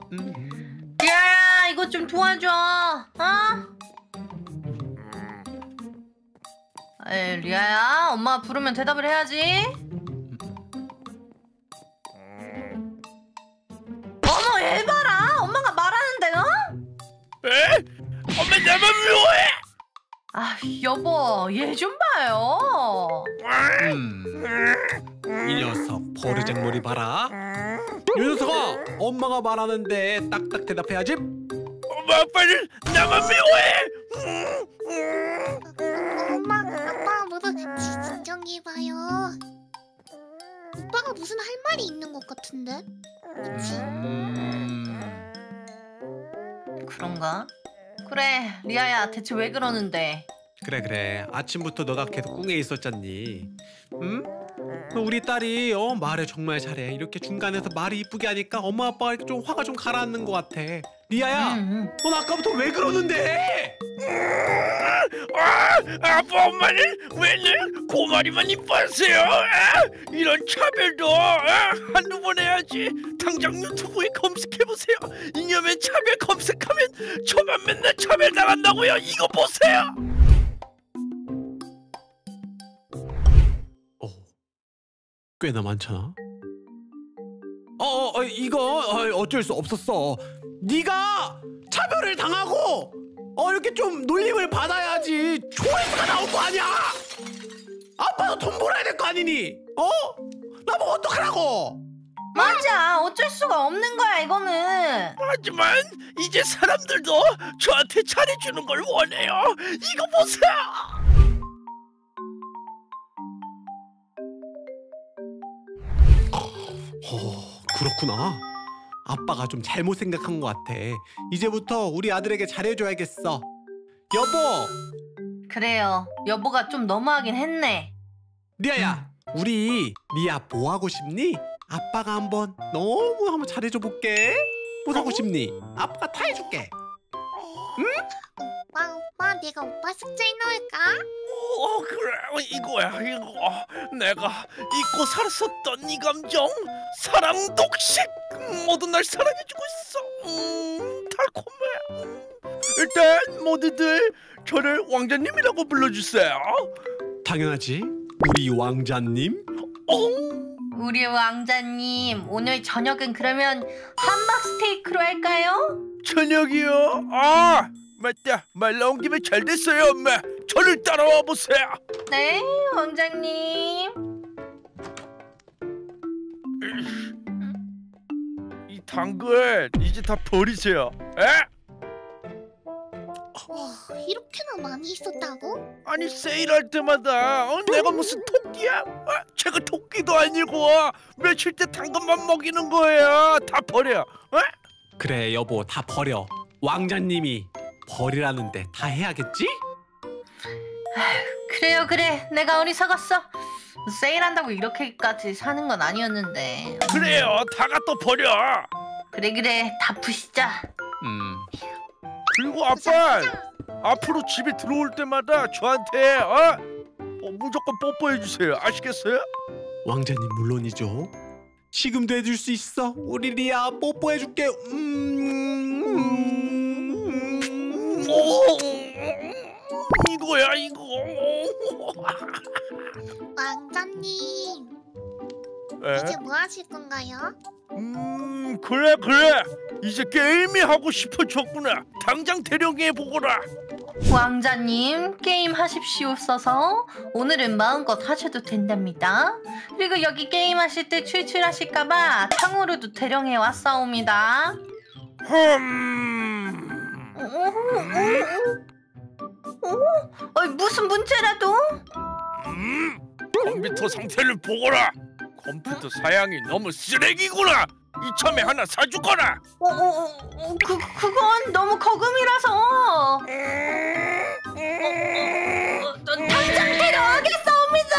야, 이거 좀 도와줘. 어? 에이, 리아야, 엄마가 부르면 대답을 해야지. 어머, 얘 봐라. 엄마가 말하는데요? 에? 엄마 나만 미워해? 아, 여보, 얘 좀 봐요. 이 녀석 버르장머리 봐라. 이 녀석아, 엄마가 말하는데 딱딱 대답해야지. 엄마 아빠는 나만 미워해. 엄마, 아빠 모두 진정해 봐요. 오빠가 무슨 할 말이 있는 것 같은데? 그치? 그런가? 그래, 리아야, 대체 왜 그러는데? 그래 아침부터 너가 계속 꿍에 있었잖니. 응? 우리 딸이 말을 정말 잘해. 이렇게 중간에서 말이 이쁘게 하니까 엄마 아빠가 이렇게 좀 화가 좀 가라앉는 것 같아. 리아야, 넌 아까부터 왜 그러는데? 아빠 엄마는 왜 늘 고마리만 이뻐하세요? 이런 차별도 한두 번 해야지. 당장 유튜브에 검색해보세요. 이념의 차별 검색하면 저만 맨날 차별당한다고요. 이거 보세요. 꽤나 많잖아. 이거 어쩔 수 없었어. 네가 차별을 당하고 이렇게 좀 놀림을 받아야지 조회수가 나올 거 아니야. 아빠도 돈 벌어야 될 거 아니니? 나보고 어떡하라고? 맞아, 어쩔 수가 없는 거야, 이거는. 하지만 이제 사람들도 저한테 잘해주는 걸 원해요. 이거 보세요. 그렇구나. 아빠가 좀 잘못 생각한 것 같아. 이제부터 우리 아들에게 잘해줘야겠어. 여보! 그래요, 여보가 좀 너무하긴 했네. 리아야, 우리 리아 뭐 하고 싶니? 아빠가 한번 너무 잘해줘 볼게. 뭐 하고 싶니? 아빠가 다 해줄게. 응? 오빠, 내가 오빠 숙제 해놓을까? 그래, 이거야 이거. 내가 잊고 살았었던 이 감정, 사랑 독식. 모두 날 사랑해주고 있어. 달콤해. 일단 모두들 저를 왕자님이라고 불러주세요. 당연하지. 우리 왕자님. 우리 왕자님, 오늘 저녁은 그러면 함박 스테이크로 할까요? 저녁이요? 맞다. 말 나온 김에 잘 됐어요, 엄마. 저를 따라와 보세요. 네, 왕자님. 이 당근 이제 다 버리세요. 에? 와, 이렇게나 많이 있었다고? 아니 세일할 때마다 내가 무슨 토끼야? 제가 토끼도 아니고 며칠 때 당근만 먹이는 거예요. 다 버려. 그래 여보, 다 버려. 왕자님이 버리라는데 다 해야겠지? 그래요, 그래. 내가 어리석었어. 세일한다고 이렇게까지 사는 건 아니었는데. 그래요, 다 갖다 버려. 그래, 다 푸시자. 그리고 아빠, 앞으로 집에 들어올 때마다 저한테 무조건 뽀뽀해 주세요. 아시겠어요? 왕자님 물론이죠. 지금도 해줄 수 있어. 우리 리아 뽀뽀해줄게. 이거야 이거. 왕자님, 이제 뭐 하실 건가요? 그래. 이제 게임이 하고 싶어졌구나. 당장 대령해 보거라. 왕자님, 게임 하십시오 써서 오늘은 마음껏 하셔도 된답니다. 그리고 여기 게임 하실 때 출출하실까봐 창으로도 대령해 왔사옵니다. 무슨 문제라도? 컴퓨터 상태를 보거라. 컴퓨터 사양이 너무 쓰레기구나. 이참에 하나 사주거라. 그건 너무 거금이라서. 당장 데려가겠사옵니다.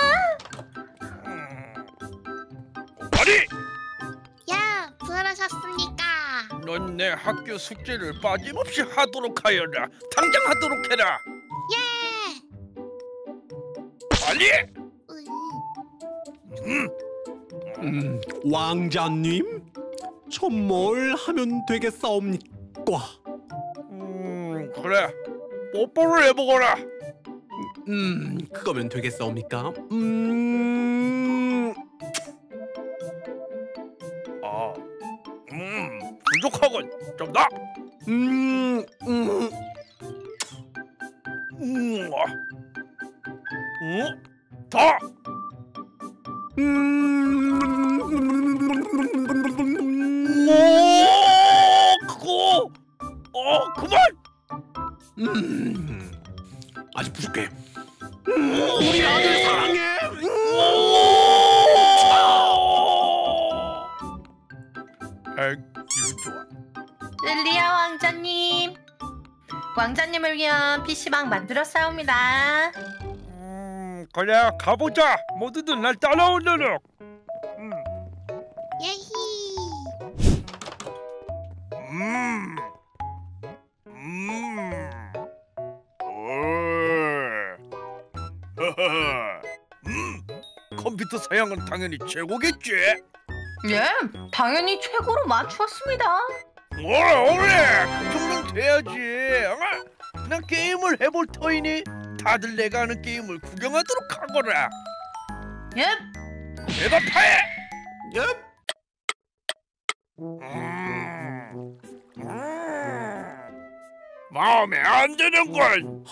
아니, 야, 부활하셨습니까? 넌 내 학교 숙제를 빠짐없이 하도록 하여라. 당장 하도록 해라. 예. 빨리. 응. 왕자님? 전 뭘 하면 되겠사옵니까? 그래. 뽀뽀를 해보거라. 그거면 되겠사옵니까? 부족하군. 좀 더. 더. 그거. 그만. 아직 부족해. 우리 아들 사랑해. 기분 좋아. 릴리아 왕자님, 왕자님을 위한 PC방 만들었사옵니다. 그래 가보자. 모두들 날 따라오도록. 예히. 컴퓨터 사양은 당연히 최고겠지. 예, 당연히 최고로 맞추었습니다. 오래 그 정도는 돼야지. 난 게임을 해볼 터이니 다들 내가 하는 게임을 구경하도록 하거라. 예, 대답해. 예? 마음에 안 드는걸.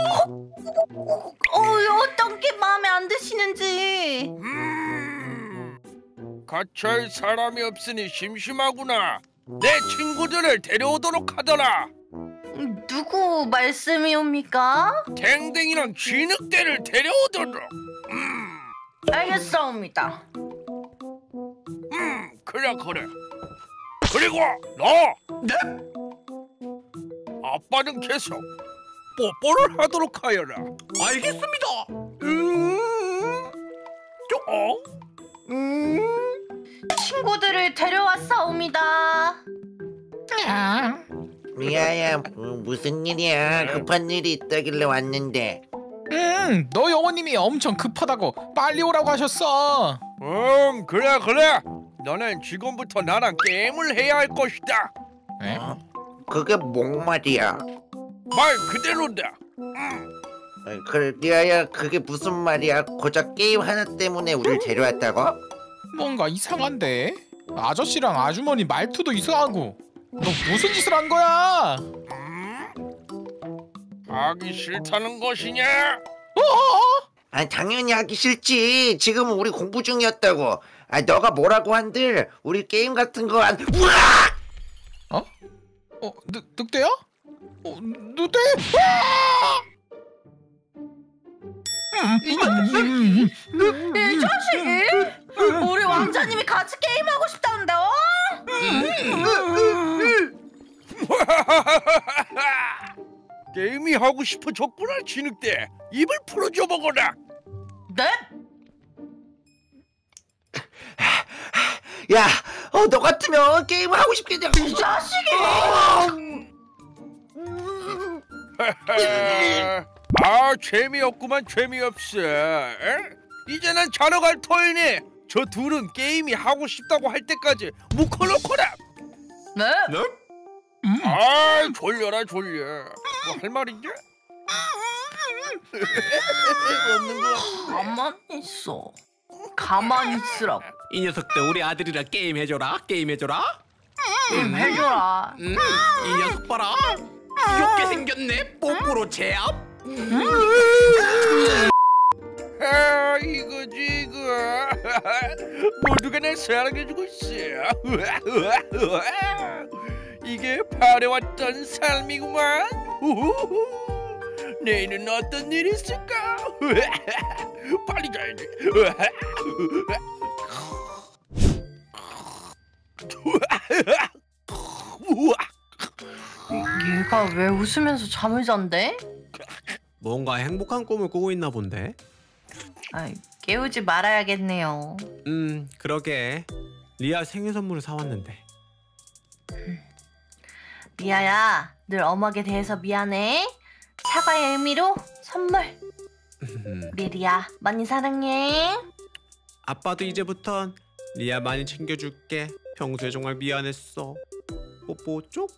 어떤 게 마음에 안 드시는지. 갇혀있 사람이 없으니 심심하구나. 내 친구들을 데려오도록 하더라. 누구 말씀이옵니까? 댕댕이랑 쥐늑대를 데려오도록. 알겠사옵니다. 그래. 그리고 너. 네? 아빠는 계속 뽀뽀를 하도록 하여라. 알겠습니다. 친구들을 데려왔사옵니다. 미아야, 무슨 일이야? 급한 일이 있다길래 왔는데. 너 영호님이 엄청 급하다고 빨리 오라고 하셨어. 그래. 너는 지금부터 나랑 게임을 해야 할 것이다. 에? 그게 뭔 말이야? 말 그대로다. 그래, 미아야, 그게 무슨 말이야? 고작 게임 하나 때문에 우릴 데려왔다고? 뭔가 이상한데? 아저씨랑 아주머니 말투도 이상하고. 너 무슨 짓을 한 거야? 하기 싫다는 것이냐? 아, 당연히 하기 싫지. 지금은 우리 공부 중이었다고. 아, 너가 뭐라고 한들 우리 게임 같은 거 안. 우와! 늑대야? 늑대? 이 자식! 우리 왕자님이 같이 게임하고 싶다는데, 게임이 하고 싶어졌구나, 쥐늑대. 입을 풀어줘 먹어라. 네? 야, 너 같으면 게임을 하고 싶겠냐? 이 자식이! 재미없구만. 재미없어. 이제는 자러 갈 터이니 저 둘은 게임이 하고 싶다고 할 때까지 묵혀놓거라. 네? 졸려. 뭐 할 말 있냐? 없는 거. 가만히 있으라고. 이 녀석들 우리 아들이랑 게임 해줘라. 해줘라. 이 녀석 봐라. 귀엽게 생겼네. 뽀뽀로 제압. 이거 모두가 날 사랑해주고 있어. 이게 바래왔던 삶이구만. 내일은 어떤 일이 있을까? 빨리 자야지. 얘가 왜 웃으면서 잠을 잔대? 뭔가 행복한 꿈을 꾸고 있나 본데. 깨우지 말아야겠네요. 그러게. 리아 생일 선물을 사왔는데. 리아야, 늘 엄하게 대해서 미안해. 사과의 의미로 선물. 우리 리아 많이 사랑해. 아빠도 이제부턴 리아 많이 챙겨줄게. 평소에 정말 미안했어. 뽀뽀 쪽?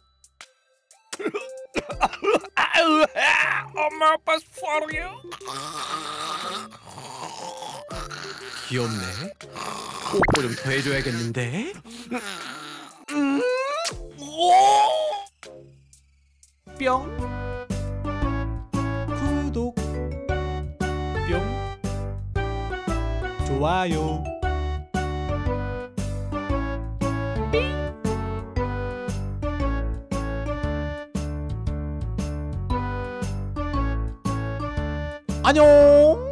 엄마 아빠 사랑해요. 귀엽네. 뽀뽀 좀 더 해줘야겠는데? 뿅. 구독. 뿅. 좋아요. 안녕.